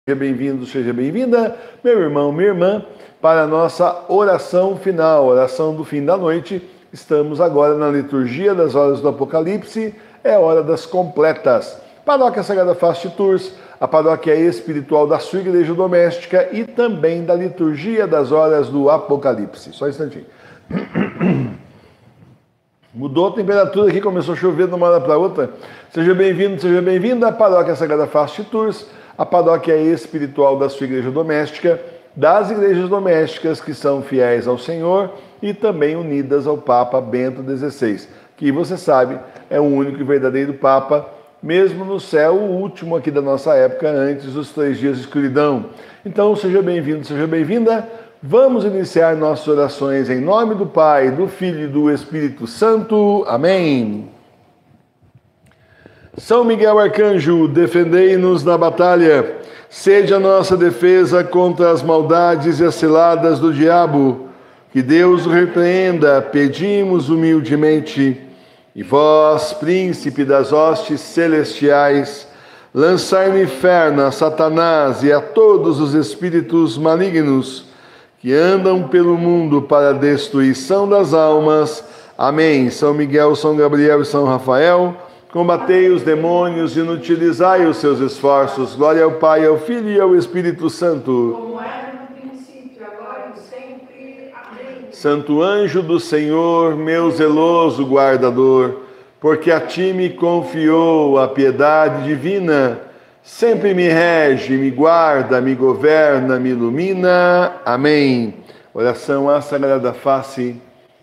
Seja bem-vindo, seja bem-vinda, meu irmão, minha irmã, para a nossa oração final, oração do fim da noite. Estamos agora na liturgia das horas do Apocalipse, é hora das completas. Paróquia Sagrada Face de Tours, a paróquia espiritual da sua igreja doméstica e também da liturgia das horas do Apocalipse. Só um instantinho. Mudou a temperatura aqui, começou a chover de uma hora para outra. Seja bem-vindo, seja bem-vinda à paróquia Sagrada Face de Tours, a paróquia espiritual da sua igreja doméstica, das igrejas domésticas que são fiéis ao Senhor e também unidas ao Papa Bento XVI, que você sabe é o único e verdadeiro Papa, mesmo no céu, o último aqui da nossa época, antes dos 3 dias de escuridão. Então, seja bem-vindo, seja bem-vinda. Vamos iniciar nossas orações em nome do Pai, do Filho e do Espírito Santo. Amém. São Miguel Arcanjo, defendei-nos na batalha, sede a nossa defesa contra as maldades e as ciladas do diabo. Que Deus o repreenda, pedimos humildemente. E vós, príncipe das hostes celestiais, lançai no inferno a Satanás e a todos os espíritos malignos que andam pelo mundo para a destruição das almas. Amém. São Miguel, São Gabriel e São Rafael, combatei os demônios e inutilizai os seus esforços. Glória ao Pai, ao Filho e ao Espírito Santo. Como era no princípio, agora e sempre. Amém. Santo anjo do Senhor, meu zeloso guardador, porque a ti me confiou a piedade divina, sempre me rege, me guarda, me governa, me ilumina. Amém. Oração à Sagrada Face.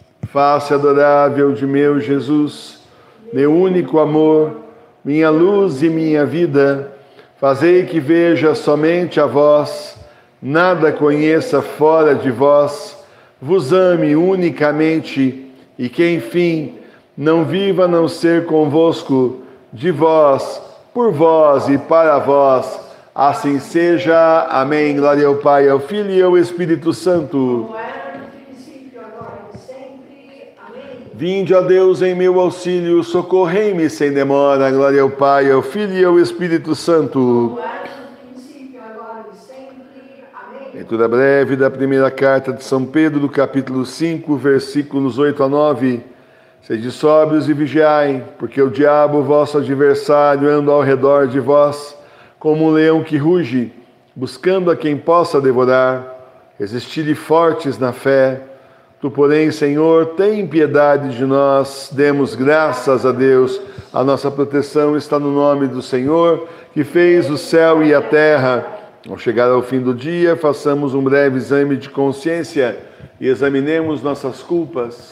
Face adorável de meu Jesus, meu único amor, minha luz e minha vida, fazei que veja somente a vós, nada conheça fora de vós, vos ame unicamente e que, enfim, não viva a não ser convosco, de vós, por vós e para vós. Assim seja. Amém. Glória ao Pai, ao Filho e ao Espírito Santo. Como era no princípio, agora e sempre. Amém. Vinde, ó Deus, em meu auxílio, socorrei-me sem demora. Glória ao Pai, ao Filho e ao Espírito Santo. Como era no princípio, agora e sempre. Amém. Leitura breve da primeira carta de São Pedro, do capítulo 5, versículos 8 a 9. Sede sóbrios e vigiai, porque o diabo, vosso adversário, anda ao redor de vós, como um leão que ruge, buscando a quem possa devorar. Resistir fortes na fé. Tu, porém, Senhor, tem piedade de nós, demos graças a Deus. A nossa proteção está no nome do Senhor, que fez o céu e a terra. Ao chegar ao fim do dia, façamos um breve exame de consciência e examinemos nossas culpas.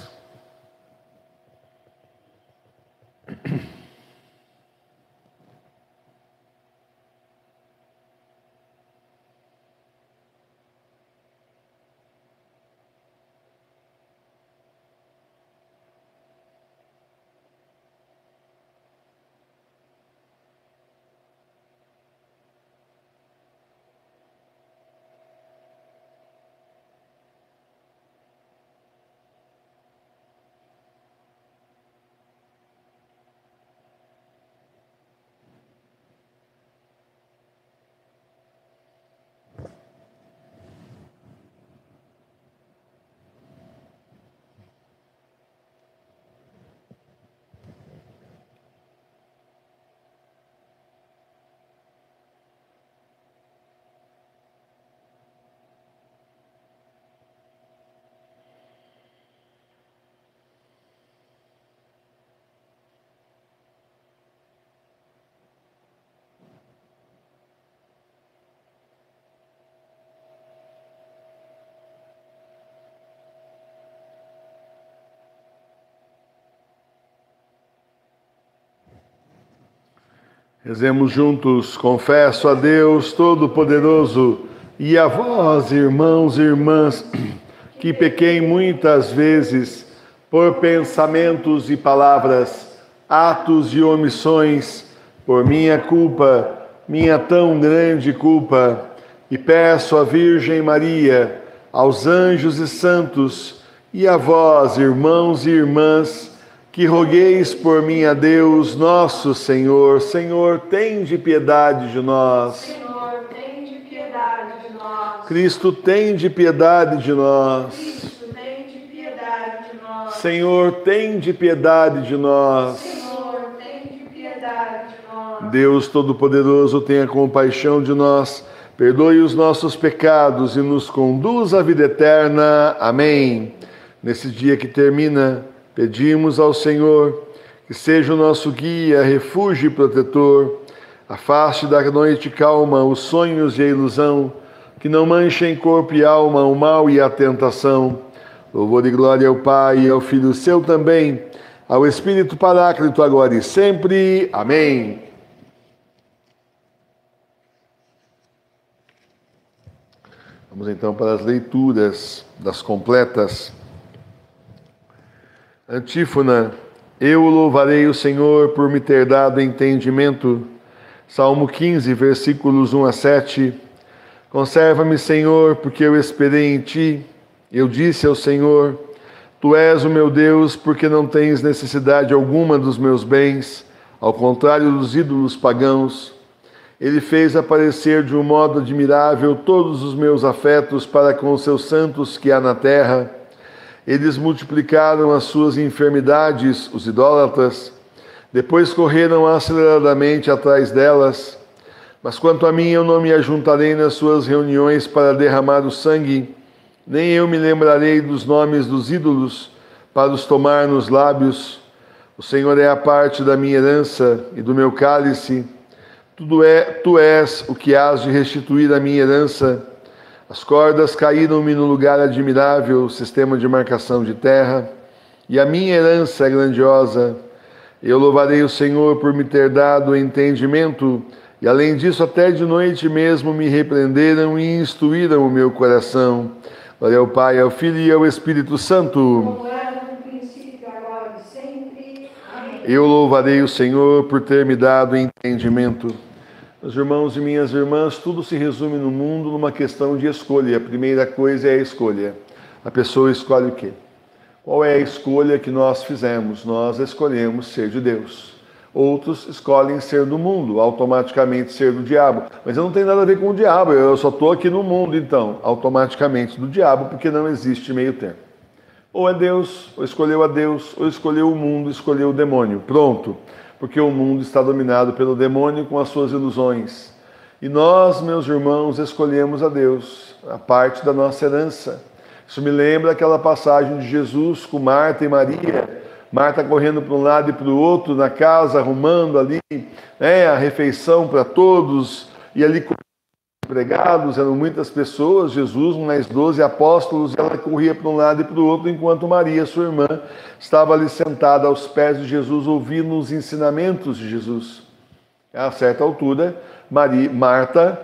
Rezemos juntos. Confesso a Deus Todo-Poderoso e a vós, irmãos e irmãs, que pequei muitas vezes por pensamentos e palavras, atos e omissões, por minha culpa, minha tão grande culpa, e peço à Virgem Maria, aos anjos e santos, e a vós, irmãos e irmãs, que rogueis por mim a Deus, nosso Senhor. Senhor, tende piedade de nós. Senhor, tende de nós. Cristo, tende piedade de nós. Cristo, tende piedade de nós. Senhor, tende piedade de nós. Senhor, tende piedade de nós. Deus Todo-Poderoso, tenha compaixão de nós, perdoe os nossos pecados e nos conduz à vida eterna. Amém. Nesse dia que termina, pedimos ao Senhor que seja o nosso guia, refúgio e protetor, afaste da noite calma os sonhos e a ilusão, que não manchem corpo e alma o mal e a tentação. Louvor e glória ao Pai e ao Filho seu também, ao Espírito Paráclito, agora e sempre. Amém. Vamos então para as leituras das completas. Antífona: eu louvarei o Senhor por me ter dado entendimento. Salmo 15, versículos 1 a 7. Conserva-me, Senhor, porque eu esperei em Ti. Eu disse ao Senhor: Tu és o meu Deus, porque não tens necessidade alguma dos meus bens, ao contrário dos ídolos pagãos. Ele fez aparecer de um modo admirável todos os meus afetos para com os seus santos que há na terra. Eles multiplicaram as suas enfermidades, os idólatras, depois correram aceleradamente atrás delas. Mas quanto a mim, eu não me ajuntarei nas suas reuniões para derramar o sangue, nem eu me lembrarei dos nomes dos ídolos para os tomar nos lábios. O Senhor é a parte da minha herança e do meu cálice. Tu és o que hás de restituir a minha herança. As cordas caíram-me no lugar admirável, sistema de marcação de terra, e a minha herança é grandiosa. Eu louvarei o Senhor por me ter dado entendimento, e além disso, até de noite mesmo me repreenderam e instruíram o meu coração. Glória ao Pai, ao Filho e ao Espírito Santo. Como era no princípio, agora e sempre. Amém. Eu louvarei o Senhor por ter me dado entendimento. Meus irmãos e minhas irmãs, tudo se resume no mundo numa questão de escolha. A primeira coisa é a escolha. A pessoa escolhe o quê? Qual é a escolha que nós fizemos? Nós escolhemos ser de Deus. Outros escolhem ser do mundo, automaticamente ser do diabo. Mas eu não tenho nada a ver com o diabo, eu só estou aqui no mundo, então, automaticamente do diabo, porque não existe meio termo. Ou é Deus, ou escolheu a Deus, ou escolheu o mundo, escolheu o demônio. Pronto. Porque o mundo está dominado pelo demônio com as suas ilusões. E nós, meus irmãos, escolhemos a Deus, a parte da nossa herança. Isso me lembra aquela passagem de Jesus com Marta e Maria. Marta correndo para um lado e para o outro na casa, arrumando ali a refeição para todos. E ali empregados, eram muitas pessoas, Jesus, mais 12 apóstolos, e ela corria para um lado e para o outro, enquanto Maria, sua irmã, estava ali sentada aos pés de Jesus, ouvindo os ensinamentos de Jesus. A certa altura, Marta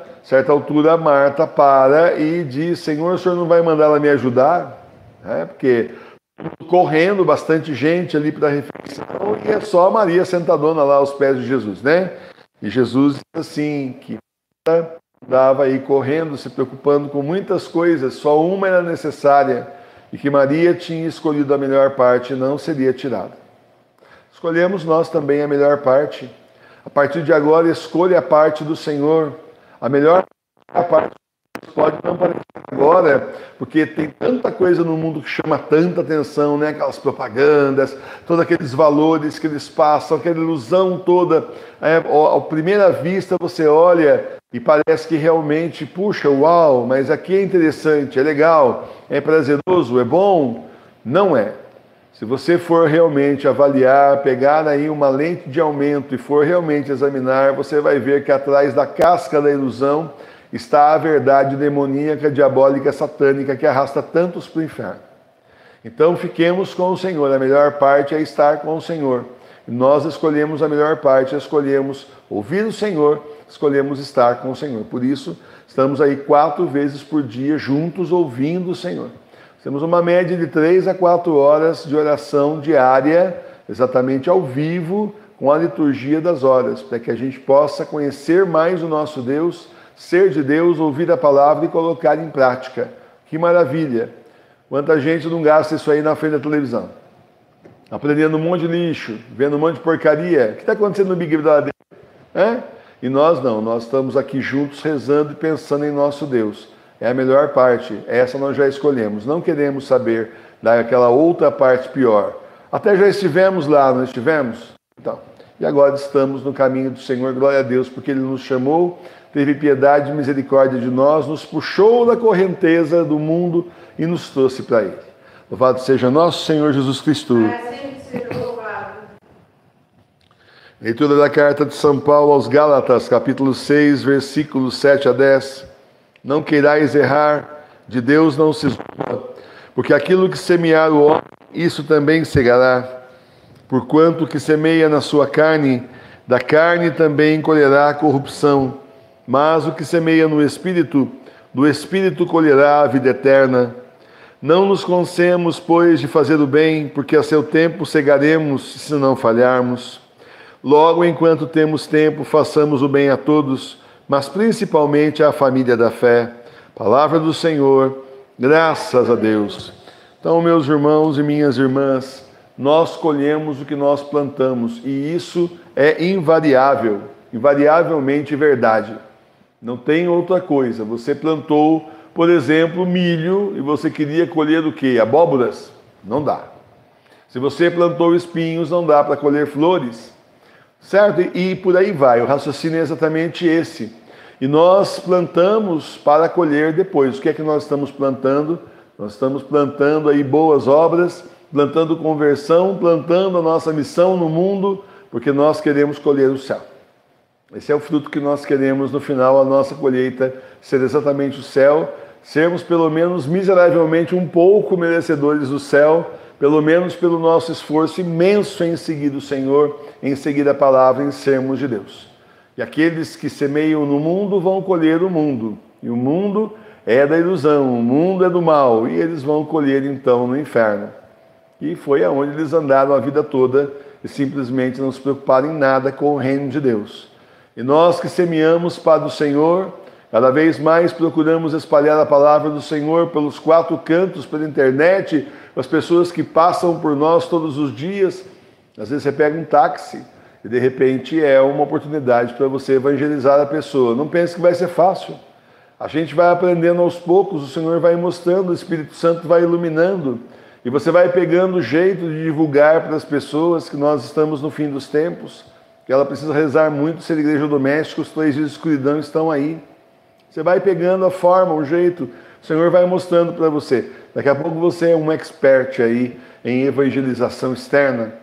para e diz: Senhor, o Senhor não vai mandar ela me ajudar? Porque correndo, bastante gente ali para a refeição, e é só Maria sentadona lá aos pés de Jesus, né? E Jesus diz assim, que andava aí correndo, se preocupando com muitas coisas, só uma era necessária, e que Maria tinha escolhido a melhor parte e não seria tirada. Escolhemos nós também a melhor parte. A partir de agora, escolha a parte do Senhor. A melhor parte pode não parecer agora, porque tem tanta coisa no mundo que chama tanta atenção, né? Aquelas propagandas, todos aqueles valores que eles passam, aquela ilusão toda. À primeira vista você olha e parece que realmente, puxa, uau, mas aqui é interessante, é legal, é prazeroso, é bom. Não é. Se você for realmente avaliar, pegar aí uma lente de aumento e for realmente examinar, você vai ver que atrás da casca da ilusão está a verdade demoníaca, diabólica, satânica que arrasta tantos para o inferno. Então fiquemos com o Senhor, a melhor parte é estar com o Senhor. E nós escolhemos a melhor parte, escolhemos ouvir o Senhor, escolhemos estar com o Senhor. Por isso, estamos aí 4 vezes por dia juntos ouvindo o Senhor. Temos uma média de 3 a 4 horas de oração diária, exatamente ao vivo, com a liturgia das horas, para que a gente possa conhecer mais o nosso Deus, ser de Deus, ouvir a palavra e colocar em prática. Que maravilha! Quanta gente não gasta isso aí na frente da televisão? Aprendendo um monte de lixo, vendo um monte de porcaria. O que está acontecendo no Big Brother? E nós não, nós estamos aqui juntos rezando e pensando em nosso Deus. é a melhor parte, essa nós já escolhemos. Não queremos saber daquela outra parte pior. Até já estivemos lá, não estivemos? Então, e agora estamos no caminho do Senhor, glória a Deus, porque Ele nos chamou, teve piedade e misericórdia de nós, nos puxou da correnteza do mundo e nos trouxe para Ele. Louvado seja nosso Senhor Jesus Cristo. Leitura da carta de São Paulo aos Gálatas, capítulo 6, versículos 7 a 10. Não queirais errar, de Deus não se zomba, porque aquilo que semear o homem, isso também cegará. Porquanto que semeia na sua carne, da carne também colherá a corrupção. Mas o que semeia no Espírito, do Espírito colherá a vida eterna. Não nos cansemos, pois, de fazer o bem, porque a seu tempo cegaremos, se não falharmos. Logo, enquanto temos tempo, façamos o bem a todos, mas principalmente à família da fé. Palavra do Senhor, graças a Deus. Então, meus irmãos e minhas irmãs, nós colhemos o que nós plantamos, e isso é invariável, invariavelmente verdade. Não tem outra coisa. Você plantou, por exemplo, milho, e você queria colher o quê? Abóboras? Não dá. Se você plantou espinhos, não dá para colher flores. Certo? E por aí vai. O raciocínio é exatamente esse. E nós plantamos para colher depois. O que é que nós estamos plantando? Nós estamos plantando aí boas obras, plantando conversão, plantando a nossa missão no mundo, porque nós queremos colher o céu. Esse é o fruto que nós queremos no final, a nossa colheita ser exatamente o céu, sermos pelo menos miseravelmente um pouco merecedores do céu, pelo menos pelo nosso esforço imenso em seguir o Senhor, em seguir a palavra, em sermos de Deus. E aqueles que semeiam no mundo vão colher o mundo, e o mundo é da ilusão, o mundo é do mal, e eles vão colher então no inferno. E foi aonde eles andaram a vida toda e simplesmente não se preocuparam em nada com o reino de Deus. E nós que semeamos para o Senhor, cada vez mais procuramos espalhar a palavra do Senhor pelos quatro cantos, pela internet, as pessoas que passam por nós todos os dias. Às vezes você pega um táxi e de repente é uma oportunidade para você evangelizar a pessoa. Não pense que vai ser fácil. A gente vai aprendendo aos poucos, o Senhor vai mostrando, o Espírito Santo vai iluminando. E você vai pegando o jeito de divulgar para as pessoas que nós estamos no fim dos tempos, que ela precisa rezar muito, ser igreja doméstica, os 3 dias de escuridão estão aí. Você vai pegando a forma, o jeito, o Senhor vai mostrando para você. Daqui a pouco você é um expert aí em evangelização externa.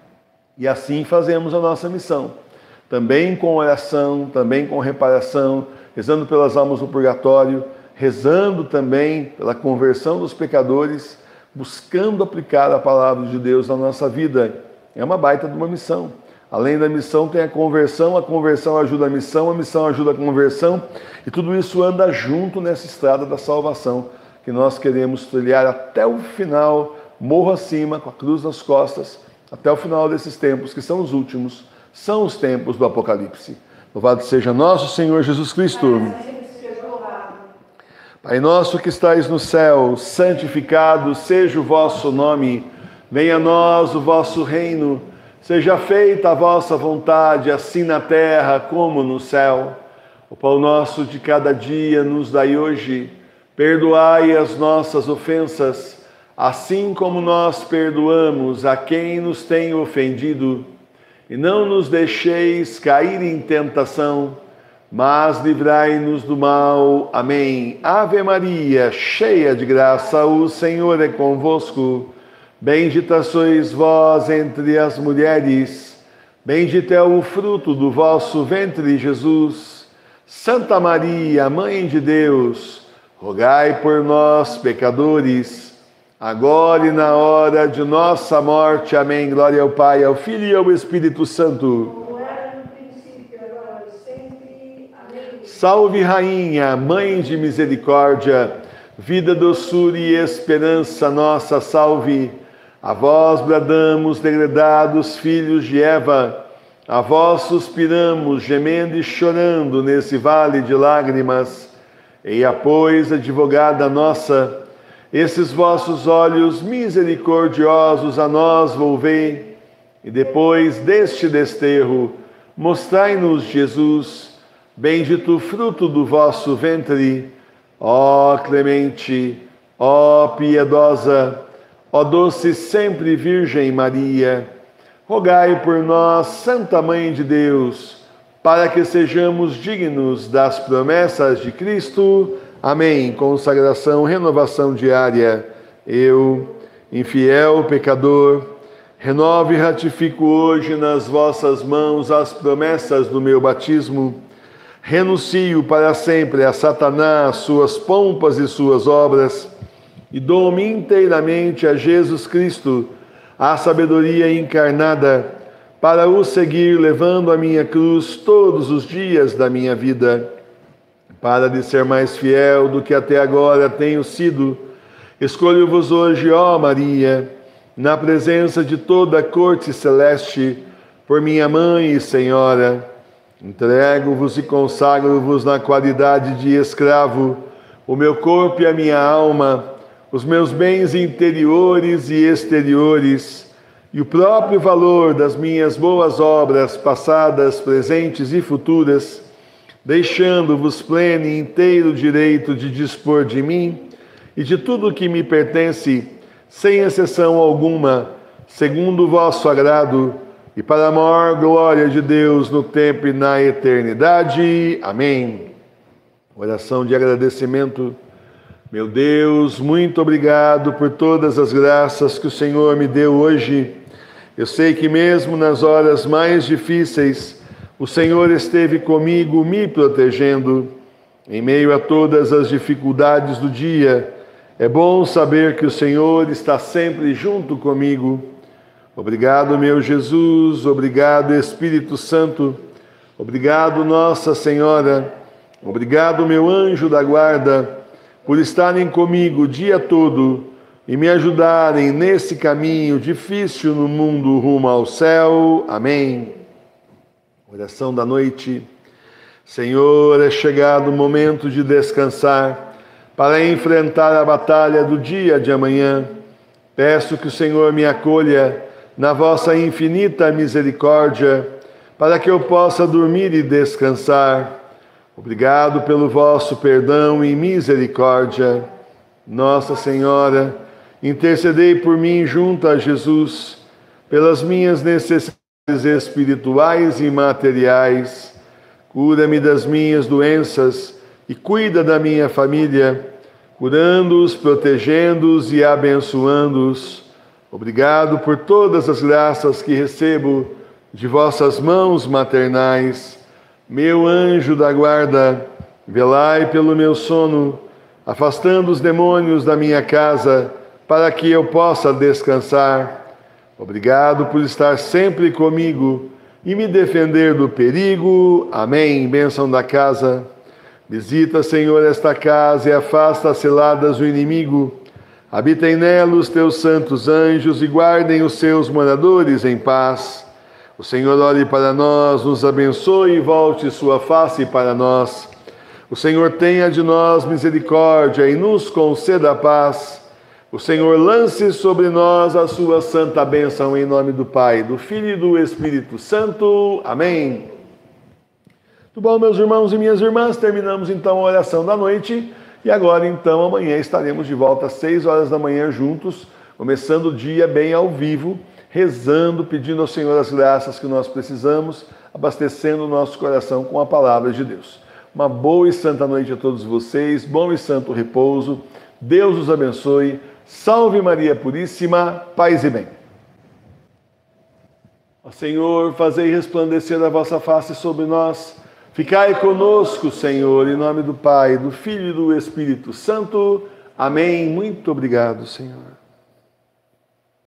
E assim fazemos a nossa missão. Também com oração, também com reparação, rezando pelas almas do purgatório, rezando também pela conversão dos pecadores, buscando aplicar a palavra de Deus na nossa vida. É uma baita de uma missão. Além da missão tem a conversão ajuda a missão ajuda a conversão, e tudo isso anda junto nessa estrada da salvação, que nós queremos trilhar até o final, morro acima, com a cruz nas costas, até o final desses tempos, que são os últimos, são os tempos do Apocalipse. Louvado seja nosso Senhor Jesus Cristo. Pai nosso que estais no céu, santificado seja o vosso nome, venha a nós o vosso reino, seja feita a vossa vontade, assim na terra como no céu. O pão nosso de cada dia nos dai hoje, perdoai as nossas ofensas, assim como nós perdoamos a quem nos tem ofendido. E não nos deixeis cair em tentação, mas livrai-nos do mal. Amém. Ave Maria, cheia de graça, o Senhor é convosco. Bendita sois vós entre as mulheres, bendito é o fruto do vosso ventre, Jesus. Santa Maria, Mãe de Deus, rogai por nós, pecadores, agora e na hora de nossa morte. Amém. Glória ao Pai, ao Filho e ao Espírito Santo. Como era no princípio, agora e sempre. Amém. Salve, Rainha, Mãe de Misericórdia, vida, doçura e esperança nossa, salve. A vós bradamos, degredados filhos de Eva, a vós suspiramos, gemendo e chorando nesse vale de lágrimas. Eia, pois, advogada nossa, esses vossos olhos misericordiosos a nós volvei, e depois deste desterro, mostrai-nos Jesus, bendito fruto do vosso ventre. ó clemente, ó piedosa, ó doce sempre Virgem Maria, rogai por nós, Santa Mãe de Deus, para que sejamos dignos das promessas de Cristo. Amém. Consagração, renovação diária. Eu, infiel pecador, renovo e ratifico hoje nas vossas mãos as promessas do meu batismo. Renuncio para sempre a Satanás, suas pompas e suas obras, e dou-me inteiramente a Jesus Cristo, a sabedoria encarnada, para o seguir levando a minha cruz todos os dias da minha vida. Para lhe ser mais fiel do que até agora tenho sido, escolho-vos hoje, ó Maria, na presença de toda a corte celeste, por minha mãe e Senhora. Entrego-vos e consagro-vos na qualidade de escravo, o meu corpo e a minha alma, os meus bens interiores e exteriores, e o próprio valor das minhas boas obras, passadas, presentes e futuras, deixando-vos pleno e inteiro direito de dispor de mim e de tudo o que me pertence, sem exceção alguma, segundo o vosso agrado, e para a maior glória de Deus no tempo e na eternidade. Amém. Oração de agradecimento. Meu Deus, muito obrigado por todas as graças que o Senhor me deu hoje. Eu sei que mesmo nas horas mais difíceis, o Senhor esteve comigo, me protegendo. Em meio a todas as dificuldades do dia, é bom saber que o Senhor está sempre junto comigo. Obrigado, meu Jesus, obrigado, Espírito Santo, obrigado, Nossa Senhora, obrigado, meu anjo da guarda, por estarem comigo o dia todo e me ajudarem nesse caminho difícil no mundo rumo ao céu. Amém. Oração da noite. Senhor, é chegado o momento de descansar para enfrentar a batalha do dia de amanhã. Peço que o Senhor me acolha na vossa infinita misericórdia, para que eu possa dormir e descansar. Obrigado pelo vosso perdão e misericórdia. Nossa Senhora, intercedei por mim junto a Jesus, pelas minhas necessidades espirituais e materiais. Cura-me das minhas doenças e cuida da minha família, curando-os, protegendo-os e abençoando-os. Obrigado por todas as graças que recebo de vossas mãos maternais. Meu anjo da guarda, velai pelo meu sono, afastando os demônios da minha casa, para que eu possa descansar. Obrigado por estar sempre comigo e me defender do perigo. Amém. Bênção da casa. Visita, Senhor, esta casa e afasta as ciladas do inimigo. Habitem nela os teus santos anjos e guardem os seus moradores em paz. O Senhor olhe para nós, nos abençoe e volte sua face para nós. O Senhor tenha de nós misericórdia e nos conceda a paz. O Senhor lance sobre nós a sua santa bênção em nome do Pai, do Filho e do Espírito Santo. Amém. Tudo bom, meus irmãos e minhas irmãs? Terminamos então a oração da noite. E agora, então, amanhã estaremos de volta às 6 horas da manhã juntos, começando o dia bem ao vivo, rezando, pedindo ao Senhor as graças que nós precisamos, abastecendo o nosso coração com a palavra de Deus. Uma boa e santa noite a todos vocês, bom e santo repouso, Deus os abençoe, salve Maria Puríssima, paz e bem. Ó Senhor, fazei resplandecer a vossa face sobre nós. Ficai conosco, Senhor, em nome do Pai, do Filho e do Espírito Santo. Amém. Muito obrigado, Senhor.